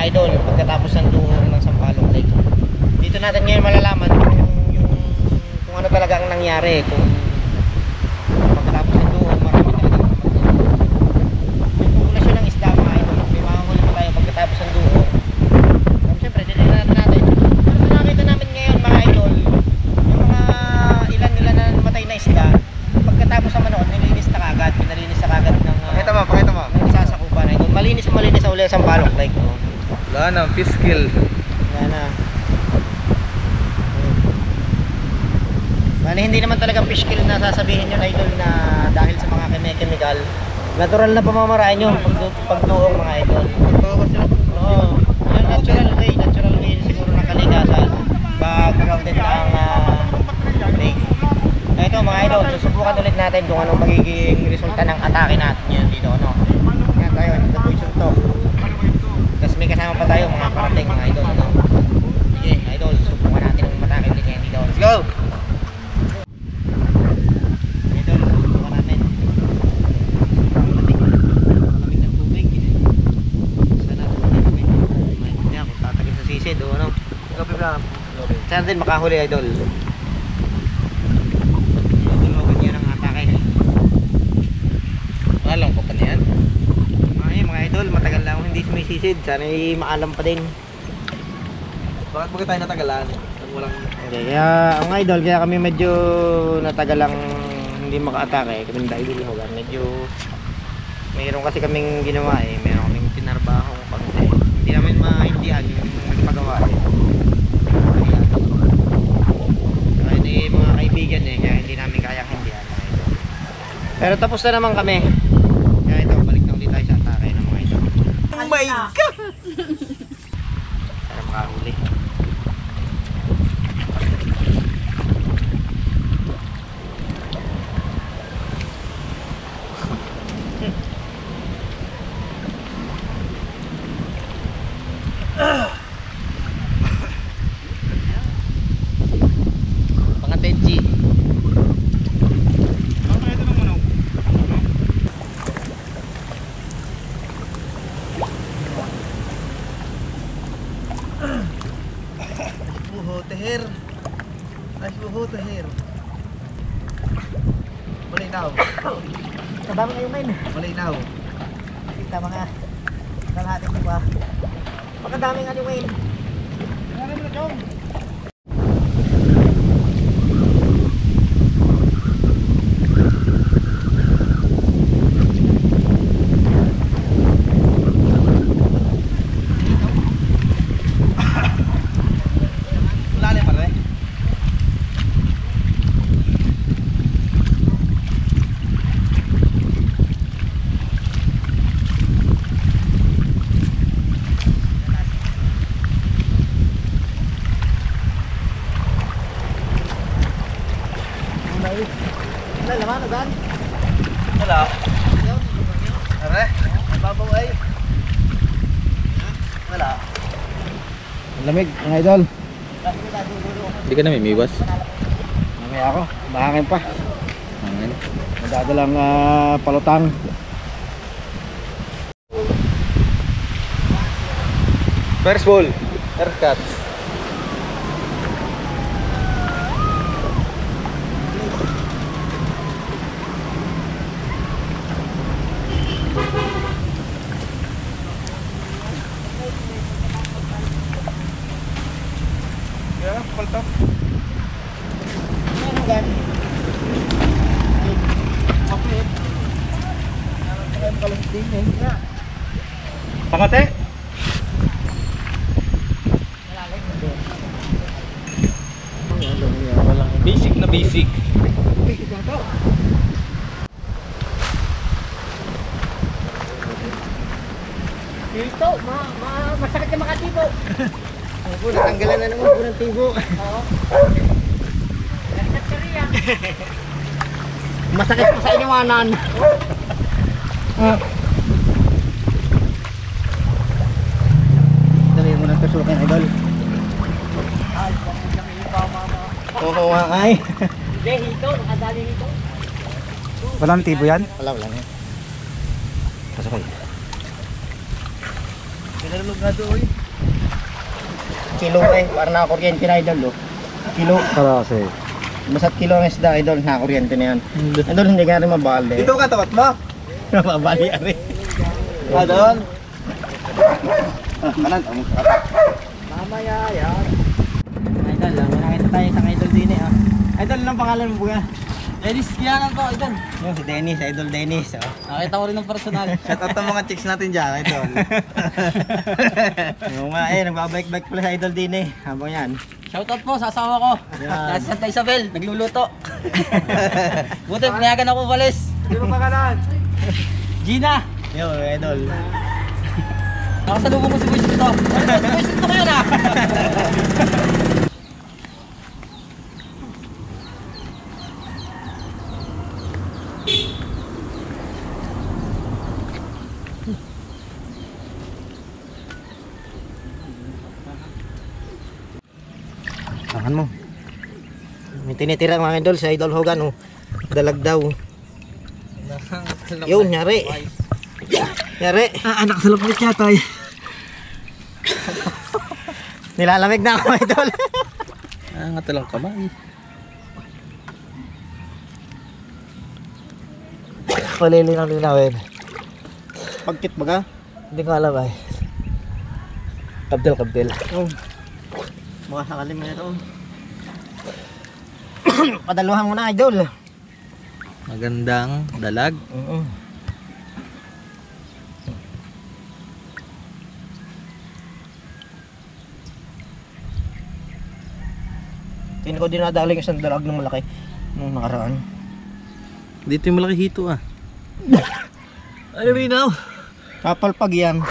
idol pagkatapos ng duhong ng Sampaloc Lake. Dito natin ngayon malalaman yung kung ano talaga ang nangyari, kung pagkatapos ng duhong marami talaga yung populasyon ng isda mga idol. May makahuli pa tayo pagkatapos ng duhong. Siyempre dinilala natin. Pero nakita namin ngayon mga idol, yung mga ilan na namatay na isda pagkatapos naman noon nilinis na kagad, pinalinis na kagad ng Pakita mo. ng isasakupan idol. Malinis na uli ang Sampaloc Lake. Wala na, fish kill. Yan na. Bali, hindi naman talaga fish kill na sasabihin nyo idol na dahil sa mga chemical. Natural na pamamaraan nyo pagtuong mga idol. Oo. Yung natural way siguro ng kalikasan pag grounded ang lake. Ito mga idol, susubukan ulit natin kung anong magiging resulta ng atake natin yun dito. Ano? Yan tayo, the position to. Tapos may kasama pa tayo mga parating mga idol. Ano? Sige idol, subukan natin ang matake ulit ngayon dito. Let's go! Idol, subukan natin. Malamig ng tubig. Sana tumating kami. Maintindihan kung tatagin sa sisid o ano. Gabi na. Sana din makahuli idol. Alam ko pa niyan. Ay mga idol, matagal lang hindi sumisisid. Sana maalam pa din. Bakit tayo natagalan? Walang... Okay, kaya mga idol, kaya kami medyo natagal lang hindi maka-atake. Kaming idol hogan. Medyo mayroon kasi kaming ginawa eh. Mayroon kaming tinarbaho pang hindi namin maintindihan yung nagpagawa eh. Kaya hindi mga kaibigan eh, kaya hindi namin kayang hindihan mga idol. Pero tapos na naman kami. Kaya ito, balik na ulit tayo sa atake ng mga idol. Oh my God! Para makahuli. Mga tenji. Teher. Nice buho teher. Malinaw. Kadami ngayon main. Malinaw. Kita mga kalahati ko ba? Pagkadami nga yung main. Marami mo na dyan. Wala naman, nagan? Wala. Are? Mababaw ay. Wala. Lamig, mga idol. Hindi ka na mimiwas. Mamaya ako, mahangin pa. Hangin. Madadalang palutang. First ball. First cut. Ya, paltok. Ano gan? Kapit. Ang palanting eh. Pangate? Basic na basic. Dito, masakit yung mga tipo. Opo, natanggalan na naman po ng tibo. Oo. Masakit pa sa iniwanan. Dali mo ng tusukin, idol. Oo nga ay. Hindi, hito. Nakadali hito. Walang tibo yan? Wala na. Pasok kayo. Nalulog na doon. Kilo eh, para nakakuryente na idol oh. Kilo. Para kasi. Basta't kilo ang isda idol, nakakuryente na yan. Idol, hindi ka rin mabali. Dito ka tapat mo. Mabali ari. Doon. Kanan, ang katak. Mamaya yan. Idol, may nakita tayo isang idol din eh. Idol, anong pangalan mo buga? Dennis, yan po, idol. Yung si Dennis, idol Dennis. Oh. Nakita ko rin ng personal. Shout out ng mga chicks natin dyan, idol. Yung nga eh, nagbabike-bike pala sa idol din eh. Habang yan. Shoutout po sa asawa ko. Yan. Sa Santa Isabel, nagluluto. Buti, pinayagan ako umalis. Sino pangalan? Gina! Yo, idol. Nakasalubong ko si Boys dito. Si Boys dito kayo na! Tahan mo. May tinitira mga idol sa Idol Hogan oh. Dalag daw. Yun, nyari. Nyari. Anak sa lupit niya tayo. Nilalamig na ako idol. Nga talang kamay. Palili ng linawin. Pagkit baga? Hindi ko alam ay. Kabdel. Oh. Mga sakalim na ito. Padaluhan mo na idol. Magandang dalag. Tingin ko din nadali yung isang dalag ng malaki nung nakaraan. Dito yung malaki hito ah. Ano minaw? Kapalpag yan.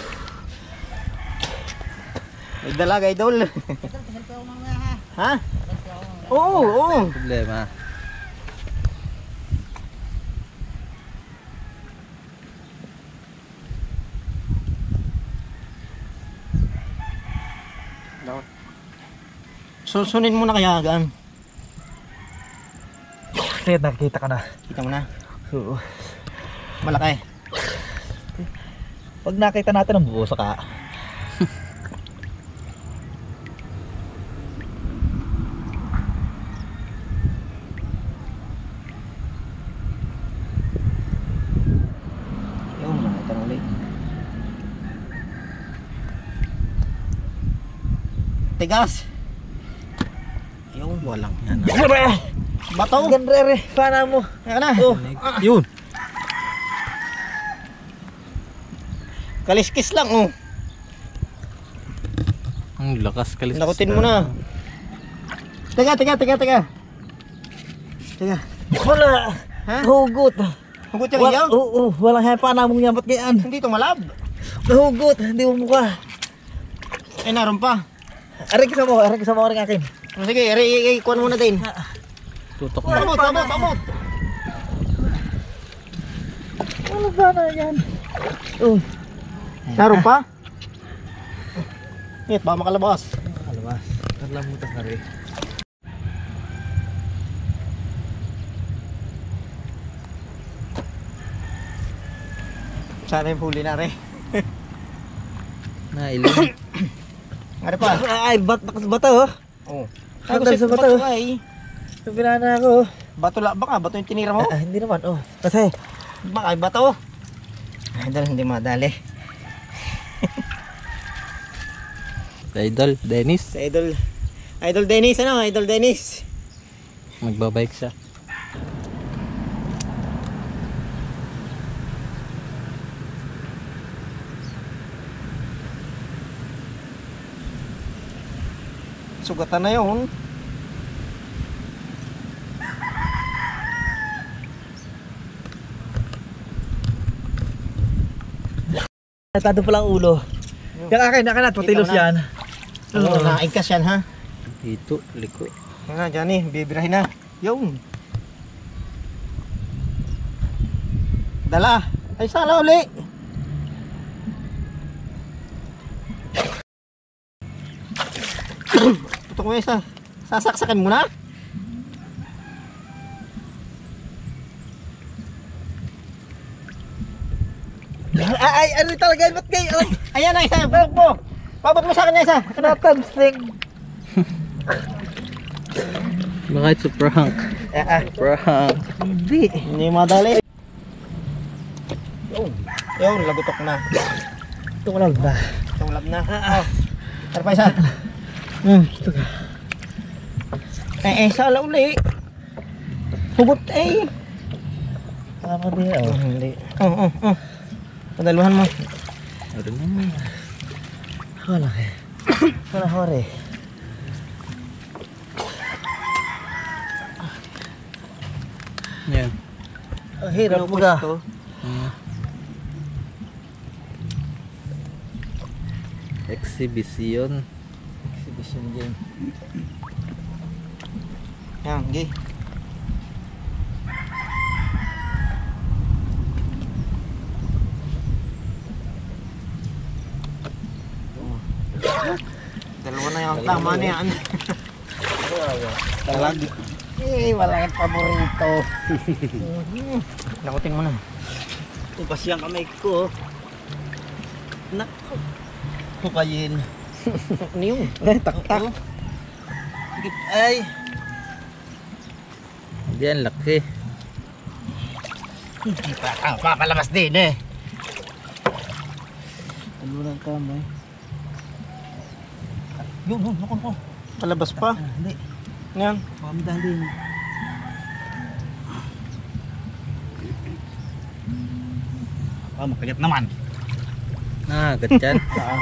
May dalag idol. Ha? Oo. Problema. Susunin mo na kaya gaan. Kaya nakikita ka na. Kita mo na. Oo. Malaki. Pag nakita natin ang buo ka. Yung nakita na ulit. Tigas. Yung Walang yan. bato. Ganre, pana mo. Yan na. Oh, yun. Kaliskis lang oh. Ang lakas kalis. Nakutin mo na. Teka. Teka. Wala. Ha? Nahugot. Hugot yung iyaw. Oo, walang haya pana mong yamat kayaan. Hindi ito malab. Nahugot, hindi mo mukha. Ay naroon pa. Aray ka mo rin akin. Oh, sige, kuhan muna din. Tutok mo. Pamot. Ano ba na yan? Oh. Naroon pa? Ngit, baka makalabas. Alabas. Naglamutan na rin. Sana yung huli na rin. Nailan. Ano pa? Ay, bato oh. Oo. Sandal sa bato. Ay. Pinana ako. Bato lang. Baka bato yung tinira mo? Hindi naman oh. Kasi Baka ay bato. Ay, dahil hindi madali. Idol, Dennis. Sa Idol Dennis, ano? Idol Dennis. Magbabike siya. Sugatan na yun. Natado pala ang ulo. Yung akin, patilos Ikaw na. yan. Oo, naigkas yan ha. Dito, liko. Yan na, Johnny, bibirahin na. Yung. Dala. Ay, sala uli. Tutok mo isa. Sasaksakan mo na. Ay, ano talaga yun? Ba't kayo? Ayan na isa, bulok mo. Pabot mo sa akin na isa. Natamstig. Baka it's a prank. Prank. Hindi madali. Yung lagutok na. Tumalab na. Tumulab na. Tara pa isa. Sala uli. Hugot eh. Tama din oh. Hindi. Padaluhan mo. Ano naman? Wala eh. Wala hore. Yan. Hirap mo ga. Exhibition. Exhibition game. Yan, gi. Dalawa na yung tama na yan. Talag. Wala yung paborito. Nakutin mo na. Ubas yung kamay ko. Nako. Kukayin. Ano yun? Tak-tak. Ay. Hindi, ang laki. Papalabas din eh. Ano lang kamay? Yun, naku. Palabas pa. Hindi. Yan. Pamidang din. Makagat naman. Agad yan.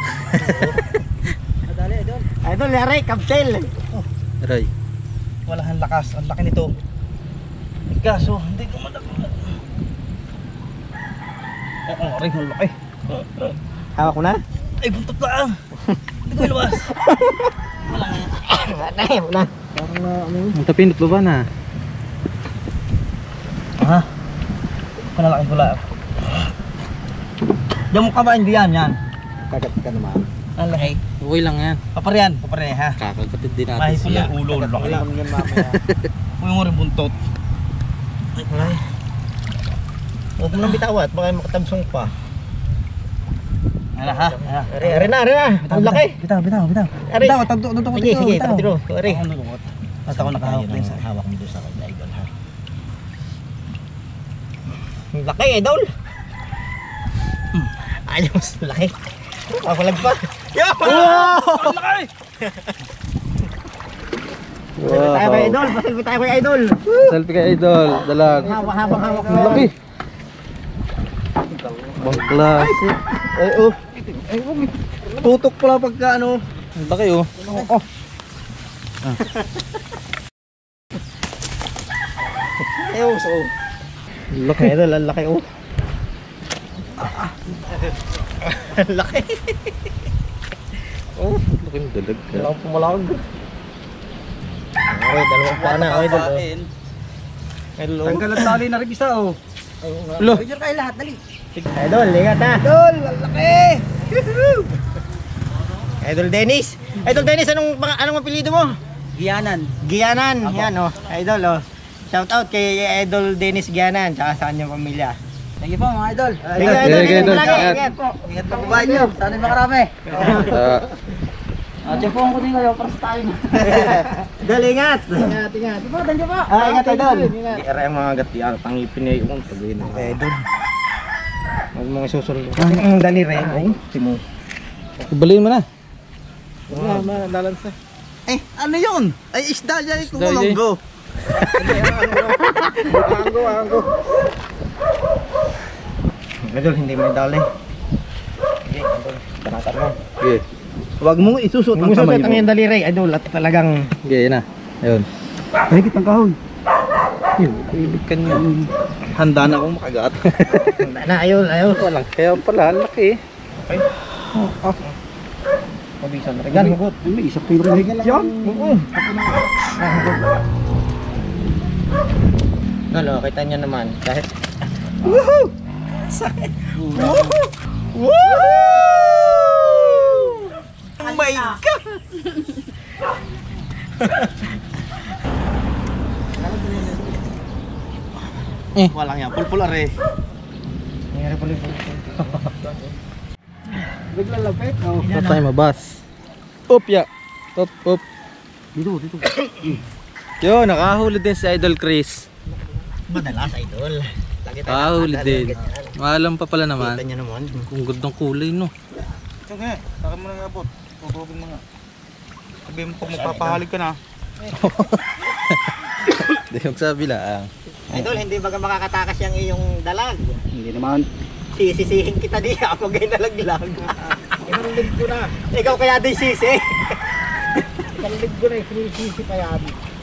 Madali, idol. Idol, yari, kapsel. Aray. Wala kang lakas. Ang laki nito. Kaso, hindi ko madagdag. Oo, rin ang laki. Hawak ko na. Ay, buntot lang. Hindi ko ilabas. Wala na. Parang na, ano yun? Ang tapinot ba ba na? Ha? Panalaking pula. Diyan mo ka ba? Hindi yan. Kagat ka naman. Ang laki. Okay lang yan. Paparihan, ha? Kakagkatid din natin Mahit siya. yung ulo. Laki na. Yan mamaya. Huwag mo rin buntot. Ay. Huwag mo nang bitawat, baka makatamsong pa. Ala ha? Ari na. Ang laki. Bitaw. Ari. Bitaw, tutok ko. Sige, tagtiro. Ari. Ako nulungot. At ako nakahawak din sa hawak mo doon sa kanya, idol ha. Ang laki, idol. Ayos, laki. Papalag pa. Yo! Ang laki! Pasilbi tayo kay idol. Pasilbi tayo kay idol. Selfie kay idol. Dalag. Hawak. Ang laki. Bang klase. Ay, oh. Ay, tutok pala pagka ano. Ang laki oh. Oh. Ayos, oh. Ang laki. Idol, ang laki, oh. Ang laki. Oh, ang laki ng dalag ka. Walang pumalag. Okay, dalawang pa na, idol, oh. Idol, oh. Tanggal at tali na rin isa, oh. Lo. Picture kayo lahat, dali. Idol, ingat ha. Idol, ang laki! Idol Dennis. Idol Dennis, anong apelyido mo? Gianan. Gianan. Yan, oh. Idol, oh. Shout out kay Idol Dennis Gianan, tsaka sa kanyang pamilya. Thank you po, mga idol. Thank you, Idol. Sige, idol. Palagi, Ingat. ingat po. Ingat po babae nyo. Sana makarami. Tiyempohan ko din kayo para sa tayo. Idol, ingat. Ingat. Diba, thank you po. Ingat, Idol. Ingat. Kaya yung mga gati, pangipin niya yung pagawin. Idol. Huwag mong isusunod. Ang dali rin. Ay, simo. Ibaliin mo na. Lalansa. Eh, ano yun? Ay, isda dyan. Isda Kumulonggo. Anggo. Idol, hindi may dali. Sige, Idol. Tanatan mo. Okay. Huwag mong isusot ang Mususot kamay ang mo. yung daliri, Idol, at talagang Okay, yun na. Ayun. Higit ang kahon. Ibig ka niya. Handa na akong makagat. ayaw. Walang kaya pala. Ang laki. Pabisan rin. Gan, hugot. May isa pa yung higit yan. Galo, kita nyo naman. Kahit Woohoo! Sakit. Woohoo! Woohoo! Oh my God! Walang yan. Pulpul are. nangyari pala yung Bigla lapit. Ito tayo mabas. Up ya. Up. Dito. Yo, nakahuli din si Idol Chris. Madalas, idol. Lagi tayo Nakahuli nakakadal, din. ganyan. Maalam pa pala Kita naman. nyo naman. Kung gandang kulay no. Ito nga, saka mo na nga bot. Tutugin mo nga. Sabihin mo pag magpapahalig ka na. Hindi yung sabi lang. Idol, hindi baga makakatakas yung iyong dalag. Hindi naman. Sisisihin kita di ako gay nalaglag. Ibang linggo na. Ikaw kaya di sisi. Ibang linggo na, sinisisi pa yan.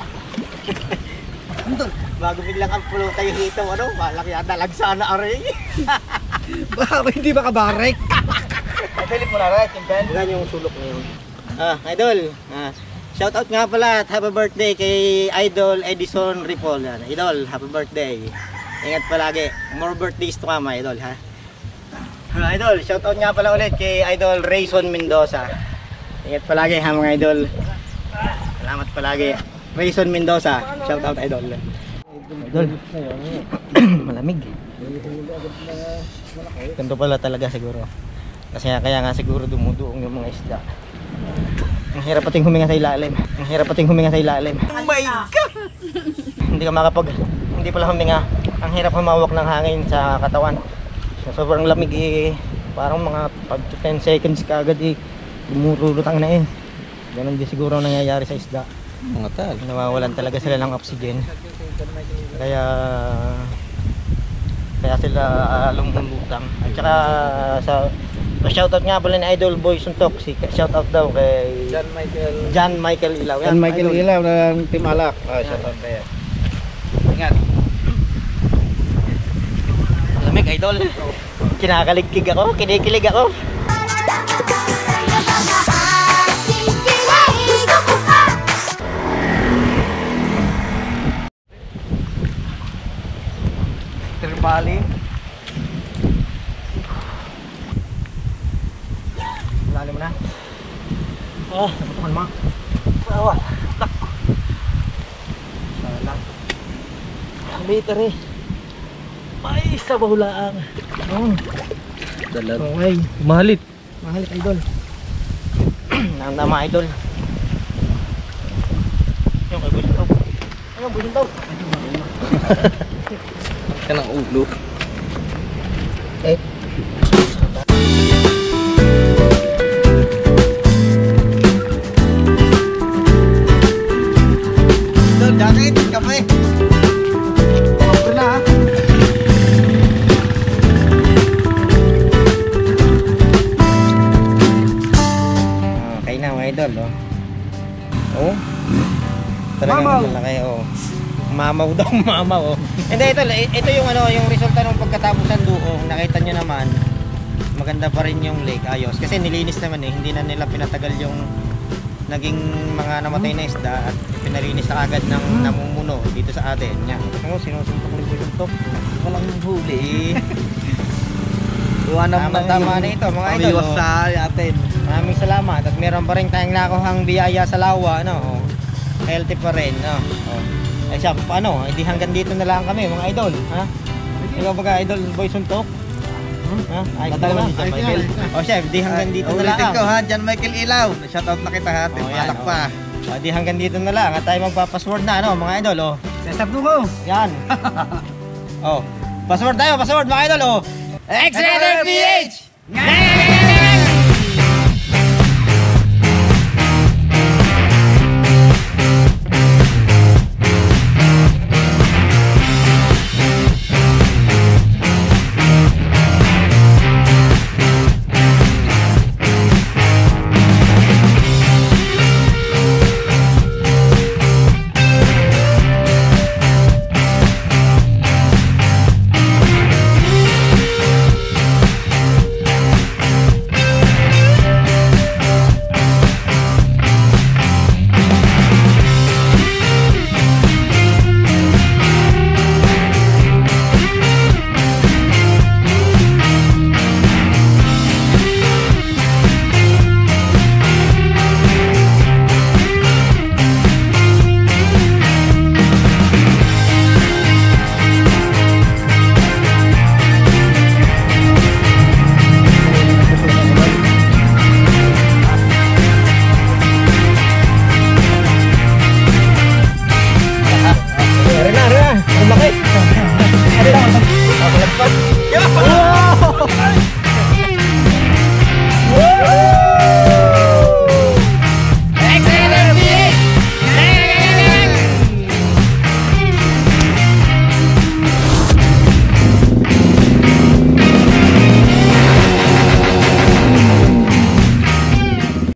Bago biglang ang pulo tayo hito, ano? Malaki ang dalag sana aray. Baka hindi makabarek. Pili mo na rin, Kimbel. Yan yung sulok na yun. Idol. Shoutout nga pala at happy birthday kay Idol Edison Ripol. Yan. Idol, happy birthday. Ingat palagi. More birthdays to come, Idol, ha? Idol, shoutout nga pala ulit kay Idol Rayson Mendoza. Ingat palagi, ha, mga idol. Salamat palagi. Rayson Mendoza. Shoutout, Idol. Idol. Malamig. Ganito pala talaga siguro. Kasi kaya nga siguro dumuduong yung mga isda. Ang hirap pating huminga sa ilalim. Oh my God! Hindi pala huminga. Ang hirap humawak ng hangin sa katawan. So, sobrang lamig eh. Parang mga 5 to 10 seconds kaagad eh. Dumurulutang na eh. Ganun din siguro ang nangyayari sa isda. Mga tal. Nawawalan talaga sila ng oxygen. Kaya sila lumulutang. At saka sa shoutout nga pala ni Idol Boy Suntok. Shoutout daw kay John Michael Ilaw. Yan, Michael Ilaw ng Team Alak. Shoutout na yan. Ingat. Lamig, Idol. Kinakaligkig ako, kinikilig ako. Terbali. Lalim na. Nabutukan mo. Awa. Salah. Later eh. Ay, sa bahulaang. Dalag. Okay. Mahalit. Mahalit, Idol. Nandama, Idol. Yung kay Busintaw. Ayun, Busintaw. Ka ng ulo. Eh. Idol, jakit, kape. Kapre na ha. Okay na, mga Idol, oh. Oh. Talagang Mamaw. malaki, oh. Mamaw daw, mamaw, oh. Hindi, ito yung ano, yung resulta ng pagkatapos ng duong. Nakita nyo naman, maganda pa rin yung lake, ayos. Kasi nilinis naman eh, hindi na nila pinatagal yung naging mga namatay na isda at pinalinis na agad ng namumuno dito sa atin. Yan. Ano, sinusuntok ni Busuntok. Walang huli. Tama na ito, mga idol. Pamiwas sa atin. Maraming salamat at meron pa rin tayong nakuhang biyaya sa lawa, no? Healthy pa rin, no? Eh siya, paano? Hindi hanggang dito na lang kami, mga idol, ha? Ikaw ba Idol Boy Suntok? Ha? Ayos ka naman, John Michael. O chef, di hanggang dito na lang. Ulitin ko ha, John Michael Ilaw. Shoutout na kita ha, Team yan, Alak pa. O, di hanggang dito na lang at tayo magpa-password na, ano, mga idol, oh. Sesap mo. Yan. Oh. Password tayo, password, mga idol, oh. X-Rated PH! Ngayon!